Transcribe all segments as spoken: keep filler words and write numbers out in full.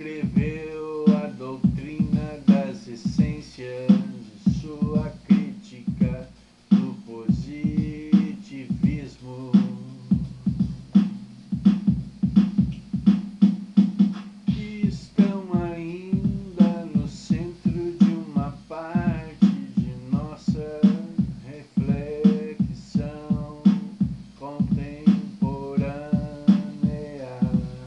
escreveu a doutrina das essências, sua crítica do positivismo. Que estão ainda no centro de uma parte de nossa reflexão contemporânea.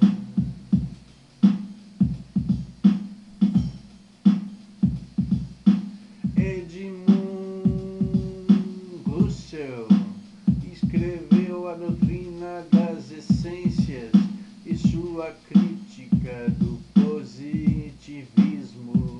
Edmund Husserl escreveu a doutrina das essências e sua crítica do positivismo.